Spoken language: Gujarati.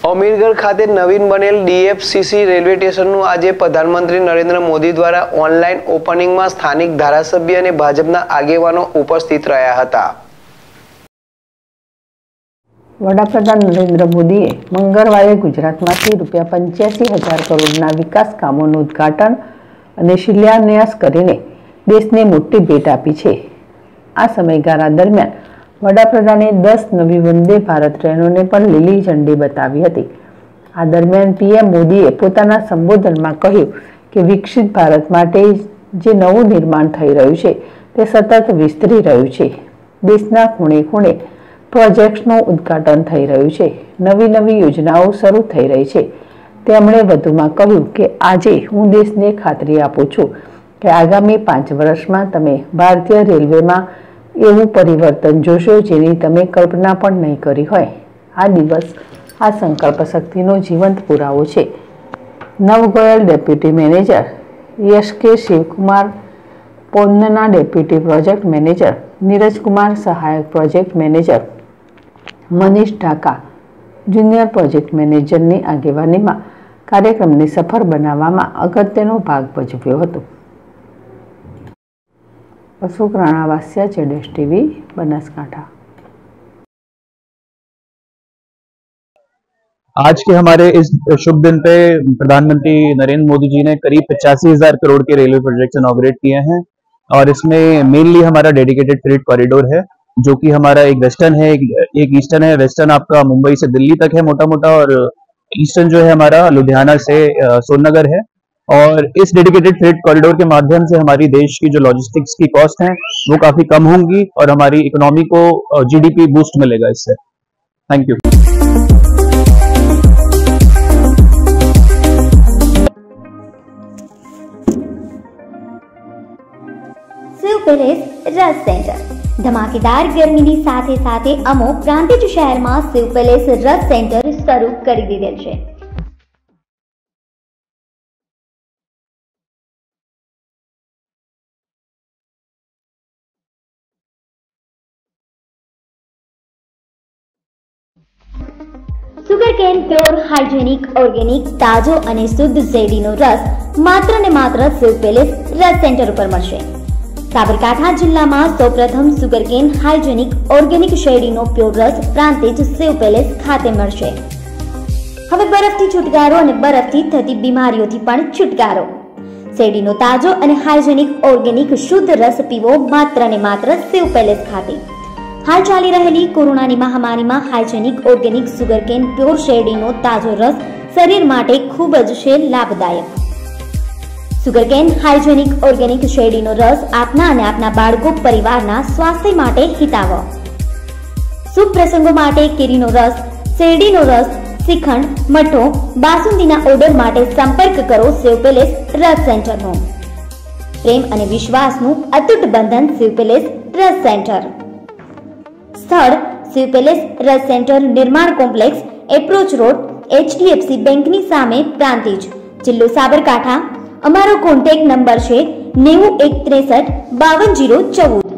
અમીરગઢ ખાતે નવીન બનેલ DFCC રેલવે સ્ટેશનનું આજે પ્રધાનમંત્રી નરેન્દ્ર મોદી દ્વારા ઓનલાઈન ઓપનિંગમાં સ્થાનિક ધારાસભ્ય અને ભાજપના આગેવાનો ઉપસ્થિત રહ્યા હતા। વડાપ્રધાન નરેન્દ્ર મોદીએ મંગળવારે ગુજરાતમાંથી ₹85,000 કરોડના વિકાસ કામોનું ઉદ્ઘાટન અને શિલાન્યાસ કરીને દેશને મોટી ભેટ આપી છે। આ સમયગાળા દરમિયાન વડાપ્રધાને 10 નવી વંદે ભારત ટ્રેનોને પણ લીલી ઝંડી બતાવી હતી। આ દરમિયાન પીએમ મોદીએ પોતાના સંબોધનમાં કહ્યું કે વિકસિત ભારત માટે જે નવું નિર્માણ થઈ રહ્યું છે તે સતત વિસ્તરી રહ્યું છે। દેશના ખૂણે ખૂણે પ્રોજેક્ટ્સનું ઉદ્ઘાટન થઈ રહ્યું છે, નવી નવી યોજનાઓ શરૂ થઈ રહી છે। તેમણે વધુમાં કહ્યું કે આજે હું દેશને ખાતરી આપું છું કે આગામી 5 વર્ષમાં તમે ભારતીય રેલવેમાં એવું પરિવર્તન જોશો જેની તમે કલ્પના પણ નહીં કરી હોય। આ દિવસ આ સંકલ્પ શક્તિનો જીવંત પુરાવો છે। Navgoyal deputy manager YSK Shivkumar, પોન્નના ડેપ્યુટી પ્રોજેક્ટ મેનેજર નીરજકુમાર, સહાયક project manager Manish Dhaka, junior project મેનેજરની આગેવાનીમાં કાર્યક્રમને સફળ બનાવવામાં અગત્યનો ભાગ ભજવ્યો હતો। अशोक राणावासिया, जेडेश टीवी, बनासकांठा। आज के हमारे इस शुभ दिन पे प्रधानमंत्री नरेंद्र मोदी जी ने करीब 85,000 करोड़ के रेलवे प्रोजेक्ट्स इनॉग्रेट किए हैं और इसमें मेनली हमारा डेडिकेटेड फ्रेट कॉरिडोर है जो कि हमारा एक वेस्टर्न है, एक ईस्टर्न है। वेस्टर्न आपका मुंबई से दिल्ली तक है मोटा मोटा, और ईस्टर्न जो है हमारा लुधियाना से सोननगर है। और इस डेडिकेटेड फ्रेट कॉरिडोर के माध्यम से हमारी देश की जो लॉजिस्टिक्स की कॉस्ट है वो काफी कम होंगी और हमारी इकोनॉमी को GDP बूस्ट मिलेगा इससे। Thank you. शिव पैलेस रस सेंटर धमाकेदार गर्मीनी साथे साथे अमो प्रांतिज शहर में शिव पैलेस रस सेंटर शुरू કરી દીધેલ છે। સુગરકેન પ્યોર હાઇજેનિક ઓર્ગેનિક તાજો અને શુદ્ધ શેરડીનો રસ માત્ર ને માત્ર શિવ પેલેસ રસ સેન્ટર ઉપર મળશે। સાબરકાંઠા જિલ્લામાં સૌપ્રથમ સુગરકેન હાઇજેનિક ઓર્ગેનિક શેરડીનો પ્યોર રસ પ્રાંતિજ શિવ પેલેસ ખાતે મળશે। હવે બરફથી છુટકારો અને બરફથી થતી બીમારીઓથી પણ છુટકારો। શેરડીનો તાજો અને હાઇજેનિક ઓર્ગેનિક શુદ્ધ રસ પીવો માત્ર ને માત્ર શિવ પેલેસ ખાતે। हाल चाली रहेली कोरोनानी महामारीमां हाइजेनिक ऑर्गेनिक सुगरकेन प्योर शेरडीनो ताजो रस शरीर माटे खूब ज छे लाभदायक। सुगरकेन हाइजेनिक ऑर्गेनिक शेरडीनो रस आपना अने आपना बाळको परिवारना स्वास्थ्य माटे हितावह। शुभ प्रसंगो माटे केरीनो रस, शेरडीनो रस, श्रीखंड, मठो, बासुंदीना ऑर्डर माटे संपर्क करो शिव पैलेस रस सेंटरनो। प्रेम अने विश्वासनुं अतूट बंधन शिव पैलेस रस सेंटर। સ્થળ શિવ પેલેસ રસ સેન્ટર, નિર્માણ કોમ્પ્લેક્સ, એપ્રોચ રોડ, HDFC બેંકની સામે, પ્રાંતિજ, જિલ્લો સાબરકાંઠા। અમારો કોન્ટેક્ટ નંબર છે 9163 52 014।